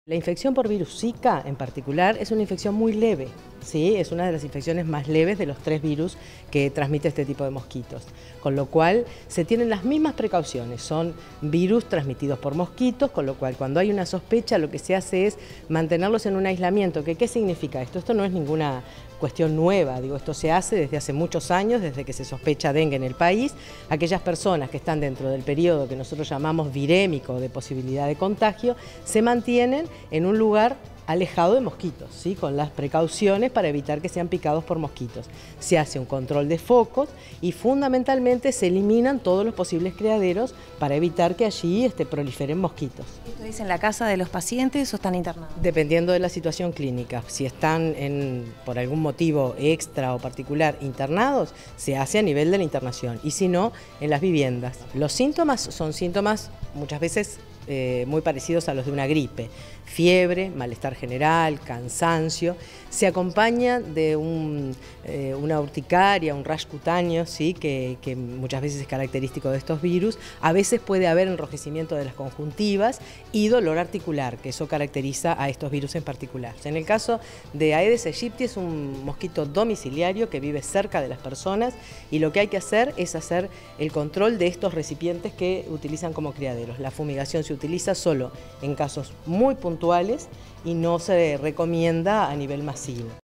La infección por virus Zika en particular es una infección muy leve, ¿sí? Es una de las infecciones más leves de los 3 virus que transmite este tipo de mosquitos, con lo cual se tienen las mismas precauciones, son virus transmitidos por mosquitos, con lo cual cuando hay una sospecha lo que se hace es mantenerlos en un aislamiento. ¿Qué significa esto? Esto no es ninguna cuestión nueva, esto se hace desde hace muchos años, desde que se sospecha dengue en el país. Aquellas personas que están dentro del periodo que nosotros llamamos virémico de posibilidad de contagio, se mantienen en un lugar alejado de mosquitos, ¿sí? Con las precauciones para evitar que sean picados por mosquitos. Se hace un control de focos y fundamentalmente se eliminan todos los posibles criaderos para evitar que allí proliferen mosquitos. ¿Esto es en la casa de los pacientes o están internados? Dependiendo de la situación clínica, si están por algún motivo extra o particular internados, se hace a nivel de la internación y si no, en las viviendas. Los síntomas son síntomas muchas veces muy parecidos a los de una gripe: fiebre, malestar general, cansancio. Se acompaña de una urticaria, un rash cutáneo, ¿sí? que muchas veces es característico de estos virus. A veces puede haber enrojecimiento de las conjuntivas y dolor articular, que eso caracteriza a estos virus en particular. En el caso de Aedes aegypti es un mosquito domiciliario que vive cerca de las personas y lo que hay que hacer es hacer el control de estos recipientes que utilizan como criaderos. La fumigación se utiliza solo en casos muy puntuales y no se recomienda a nivel masivo.